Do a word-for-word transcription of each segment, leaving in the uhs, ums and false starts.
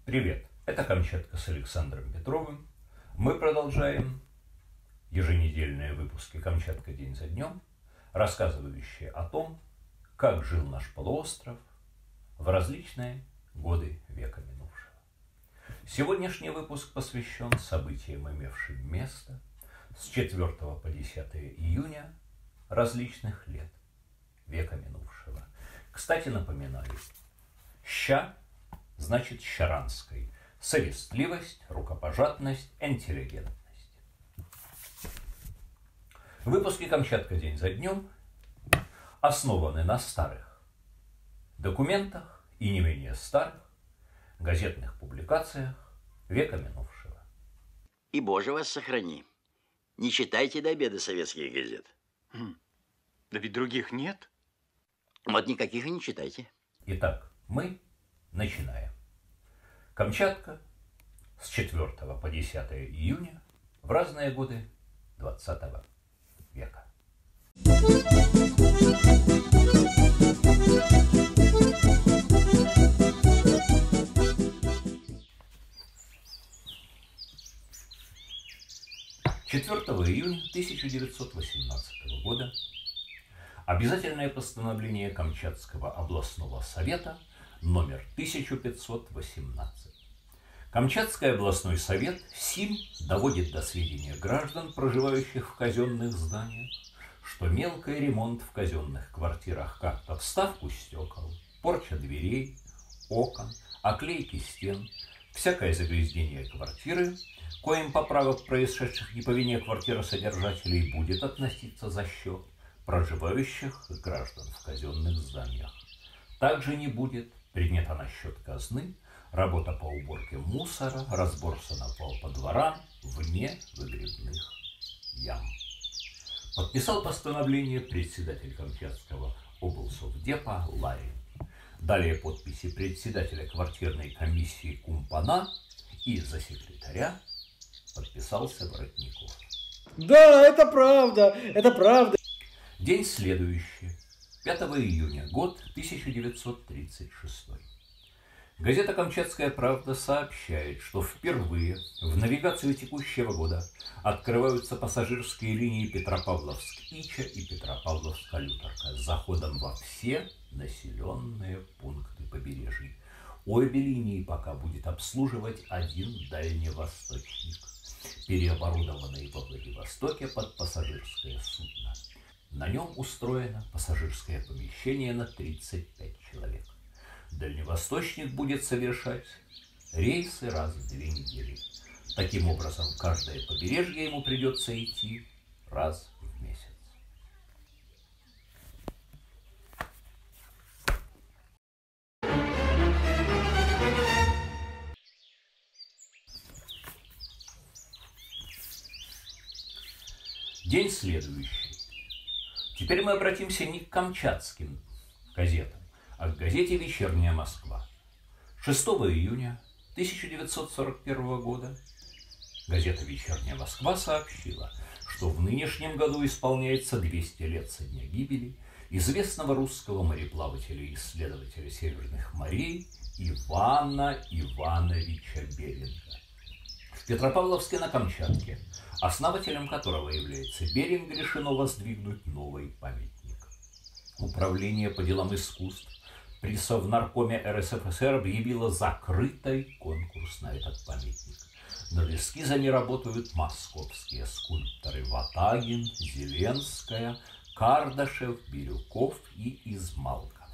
Привет, это Камчатка с Александром Петровым. Мы продолжаем еженедельные выпуски «Камчатка день за днем», рассказывающие о том, как жил наш полуостров в различные годы века минувшего. Сегодняшний выпуск посвящен событиям, имевшим место с четвёртого по десятое июня различных лет века минувшего. Кстати, напоминаю, ща значит щаранской. Совестливость, рукопожатность, интеллигентность. Выпуски «Камчатка день за днем» основаны на старых документах и не менее старых газетных публикациях века минувшего. И Боже вас сохрани. Не читайте до обеда советских газет. Хм. Да ведь других нет. Вот никаких и не читайте. Итак, мы начинаем. Камчатка с четвёртого по десятое июня в разные годы двадцатого века. четвёртого июня тысяча девятьсот восемнадцатого года обязательное постановление Камчатского областного совета номер тысяча пятьсот восемнадцать. Камчатский областной совет сим доводит до сведения граждан, проживающих в казенных зданиях, что мелкий ремонт в казенных квартирах, как то вставку стекол, порча дверей, окон, оклейки стен, всякое загрязнение квартиры, коим поправок, происшедших не по вине квартиросодержателей, будет относиться за счет проживающих граждан в казенных зданиях. Также не будет принята на счет казны работа по уборке мусора, разбросана пол по дворам вне выгребных ям. Подписал постановление председатель Камчатского облсовдепа Ларин. Далее подписи председателя квартирной комиссии Кумпана и за секретаря подписался Воротников. Да, это правда, это правда. День следующий, пятого июня, год тысяча девятьсот тридцать шестой. Газета «Камчатская правда» сообщает, что впервые в навигацию текущего года открываются пассажирские линии Петропавловск-Ича и Петропавловск-Алюторка с заходом во все населенные пункты побережья. Обе линии пока будет обслуживать один дальневосточник, переоборудованный во Владивостоке под пассажирское судно. На нем устроено пассажирское помещение на тридцать пять человек. Дальневосточник будет совершать рейсы раз в две недели. Таким образом, каждое побережье ему придется идти раз в месяц. День следующий. Теперь мы обратимся не к камчатским газетам, а к газете «Вечерняя Москва». шестого июня тысяча девятьсот сорок первого года газета «Вечерняя Москва» сообщила, что в нынешнем году исполняется двести лет со дня гибели известного русского мореплавателя и исследователя северных морей Ивана Ивановича Беринга. В Петропавловске на Камчатке, основателем которого является Беринг, решено воздвигнуть новый памятник. Управление по делам искусств при Совнаркоме эр эс эф эс эр объявило закрытый конкурс на этот памятник. Над эскизами работают московские скульпторы Ватагин, Зеленская, Кардашев, Бирюков и Измалков.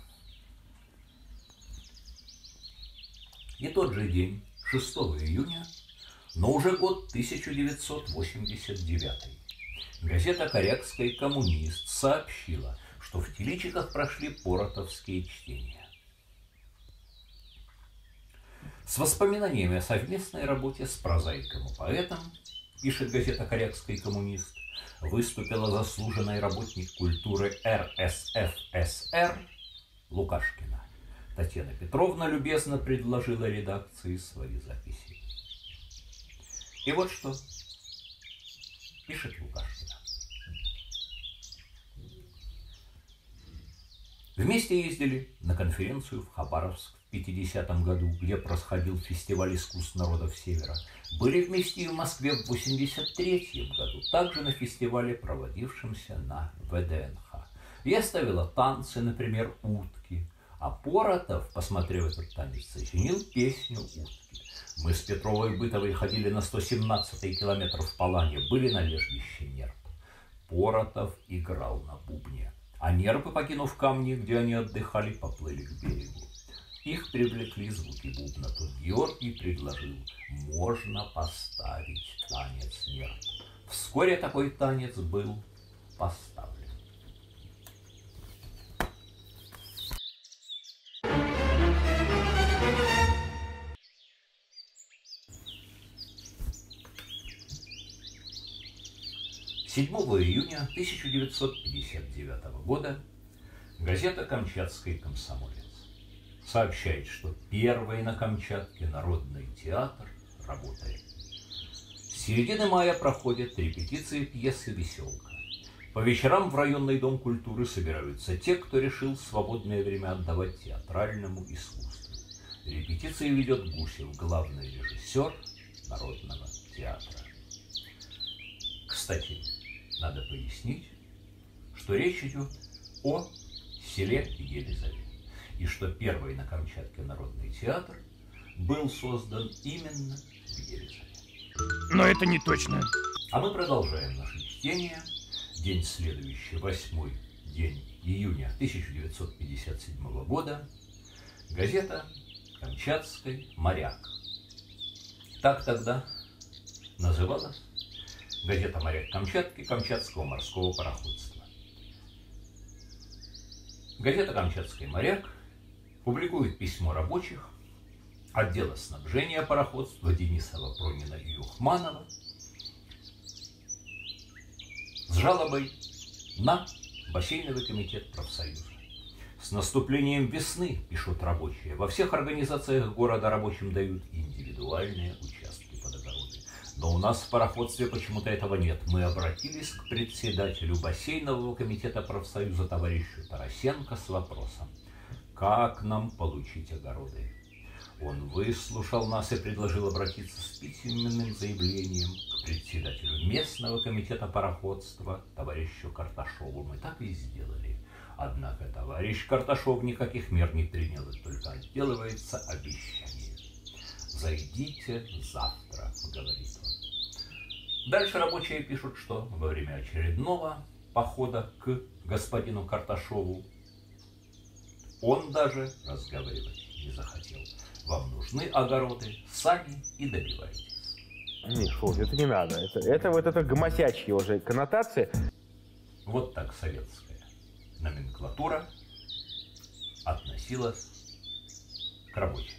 И тот же день, шестого июня, но уже год тысяча девятьсот восемьдесят девятый, газета «Корякский коммунист» сообщила, что в Теличиках прошли поротовские чтения. С воспоминаниями о совместной работе с прозаиком и поэтом, пишет газета «Корякский коммунист», выступила заслуженный работник культуры эр эс эф эс эр Лукашкина. Татьяна Петровна любезно предложила редакции свои записи. И вот что пишет Лукашкина. Вместе ездили на конференцию в Хабаровск пятидесятом году, где происходил фестиваль искусств народов Севера, были вместе и в Москве в восемьдесят третьем году, также на фестивале, проводившемся на вэ дэ эн ха. Я ставила танцы, например, утки, а Поротов, посмотрев этот танец, сочинил песню «Утки». Мы с Петровой Бытовой ходили на сто семнадцатый километр в Палане, были на лежбище Нерп. Поротов играл на бубне, а нерпы, покинув камни, где они отдыхали, поплыли к берегу. Их привлекли звуки бубна. Тут Георгий предложил: можно поставить танец нерп. Вскоре такой танец был поставлен. седьмого июня тысяча девятьсот пятьдесят девятого года газета «Камчатский комсомолец» сообщает, что первый на Камчатке народный театр работает. С середины мая проходят репетиции пьесы «Веселка». По вечерам в районный дом культуры собираются те, кто решил свободное время отдавать театральному искусству. Репетиции ведет Гусев, главный режиссер Народного театра. Кстати, надо пояснить, что речь идет о селе Елизавет, и что первый на Камчатке народный театр был создан именно в Елизавете. Но это не точно. А мы продолжаем наше чтение. День следующий, восьмой день июня тысяча девятьсот пятьдесят седьмого года. Газета «Камчатский моряк». Так тогда называлась газета «Моряк Камчатки» Камчатского морского пароходства. Газета «Камчатский моряк» публикует письмо рабочих отдела снабжения пароходства Денисова, Пронина и Юхманова с жалобой на бассейновый комитет профсоюза. С наступлением весны, пишут рабочие, во всех организациях города рабочим дают индивидуальные участки под огороды. Но у нас в пароходстве почему-то этого нет. Мы обратились к председателю бассейнового комитета профсоюза товарищу Тарасенко с вопросом: как нам получить огороды? Он выслушал нас и предложил обратиться с письменным заявлением к председателю местного комитета пароходства товарищу Карташову. Мы так и сделали. Однако товарищ Карташов никаких мер не принял и только отделывается обещанием. «Зайдите завтра», — говорит он. Дальше рабочие пишут, что во время очередного похода к господину Карташову он даже разговаривать не захотел. Вам нужны огороды, сами и добивайтесь. Не, шо, это не надо. Это, это вот это гомосячья уже коннотации. Вот так советская номенклатура относилась к рабочим.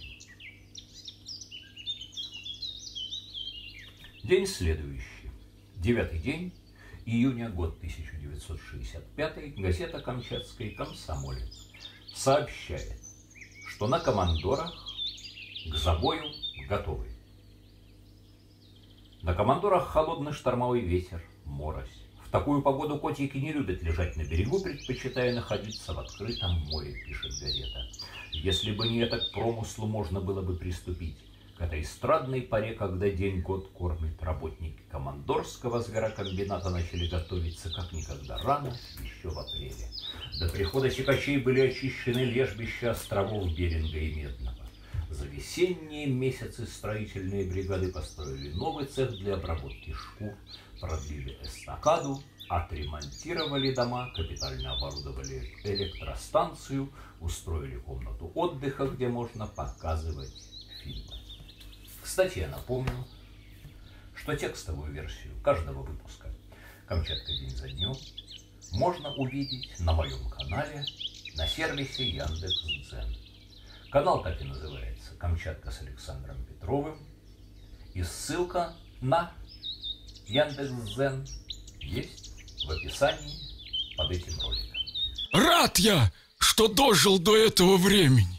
День следующий. Девятый день июня, год тысяча девятьсот шестьдесят пятый, газета «Камчатский комсомолец» сообщает, что на командорах к забою готовы. На командорах холодный штормовой ветер, морось. В такую погоду котики не любят лежать на берегу, предпочитая находиться в открытом море, пишет газета. Если бы не это, к промыслу можно было бы приступить. К этой эстрадной паре, когда день-год кормит, работники командорского зверокомбината начали готовиться как никогда рано, еще в апреле. До прихода сикачей были очищены лежбища островов Беринга и Медного. За весенние месяцы строительные бригады построили новый цех для обработки шкур, продлили эстакаду, отремонтировали дома, капитально оборудовали электростанцию, устроили комнату отдыха, где можно показывать фильмы. Кстати, я напомню, что текстовую версию каждого выпуска «Камчатка день за днем» можно увидеть на моем канале на сервисе Яндекс.Дзен. Канал так и называется «Камчатка с Александром Петровым». И ссылка на Яндекс.Дзен есть в описании под этим роликом. Рад я, что дожил до этого времени.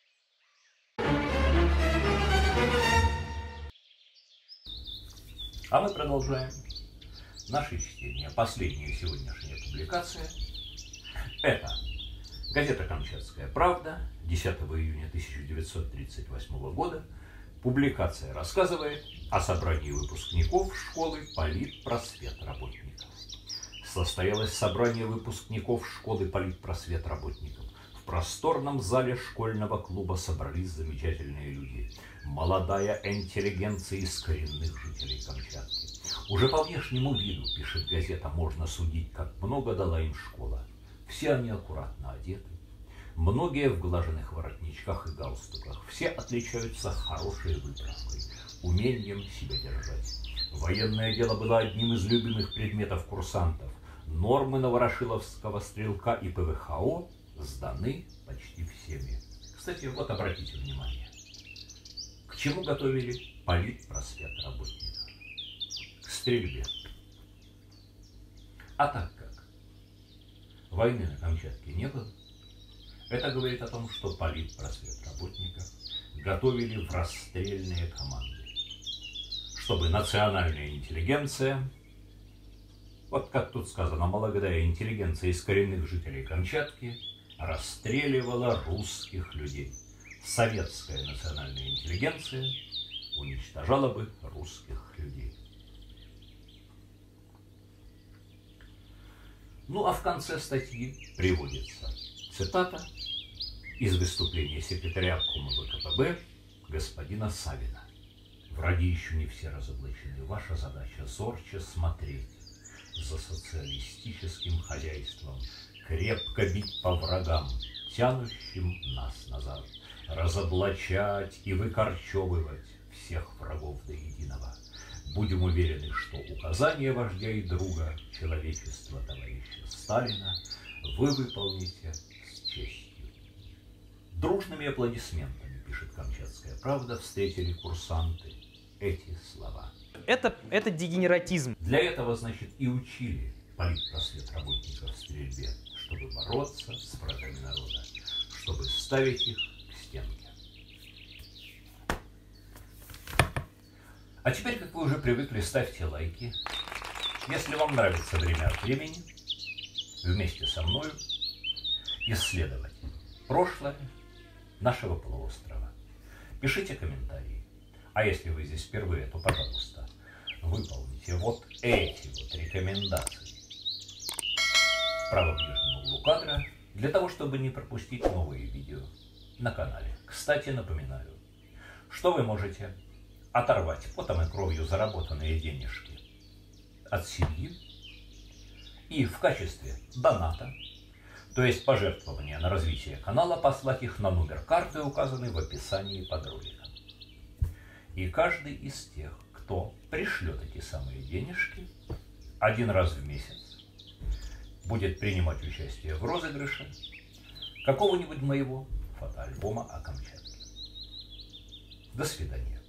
А мы продолжаем наше чтение. Последняя сегодняшняя публикация – это Газета «Камчатская правда», десятого июня тысяча девятьсот тридцать восьмого года, публикация рассказывает о собрании выпускников школы «Политпросвет работников». Состоялось собрание выпускников школы «Политпросвет работников». В просторном зале школьного клуба собрались замечательные люди. Молодая интеллигенция из коренных жителей Камчатки. Уже по внешнему виду, пишет газета, можно судить, как много дала им школа. Все они аккуратно одеты, многие в глаженных воротничках и галстуках. Все отличаются хорошей выправкой, умением себя держать. Военное дело было одним из любимых предметов курсантов. Нормы Новорошиловского стрелка и Пэ Вэ Ха О сданы почти всеми. Кстати, вот обратите внимание, к чему готовили политпросвет работников? К стрельбе. А так как войны на Камчатке не было, это говорит о том, что политпросвет работников готовили в расстрельные команды, чтобы национальная интеллигенция, вот как тут сказано, молодая интеллигенция из коренных жителей Камчатки, расстреливала русских людей. Советская национальная интеллигенция уничтожала бы русских людей. Ну а в конце статьи приводится цитата из выступления секретаря обкома Вэ Ка Пэ Бэ господина Савина. Враги еще не все разоблачены. Ваша задача зорче смотреть за социалистическим хозяйством, крепко бить по врагам, тянущим нас назад, разоблачать и выкорчевывать всех врагов до единого. Будем уверены, что указания вождя и друга человечества товарища Сталина вы выполните с честью. Дружными аплодисментами, пишет «Камчатская правда», встретили курсанты эти слова. Это, это дегенератизм. Для этого, значит, и учили политпросвет работников в стрельбе, чтобы бороться с врагами народа, чтобы ставить их к стенке. А теперь, как вы уже привыкли, ставьте лайки. Если вам нравится время от времени, вместе со мною исследовать прошлое нашего полуострова. Пишите комментарии. А если вы здесь впервые, то, пожалуйста, выполните вот эти вот рекомендации в правом нижнем углу кадра, для того, чтобы не пропустить новые видео на канале. Кстати, напоминаю, что вы можете оторвать потом и кровью заработанные денежки от семьи и в качестве доната, то есть пожертвования на развитие канала, послать их на номер карты, указанный в описании под роликом. И каждый из тех, кто пришлет эти самые денежки один раз в месяц, будет принимать участие в розыгрыше какого-нибудь моего фотоальбома о Камчатке. До свидания.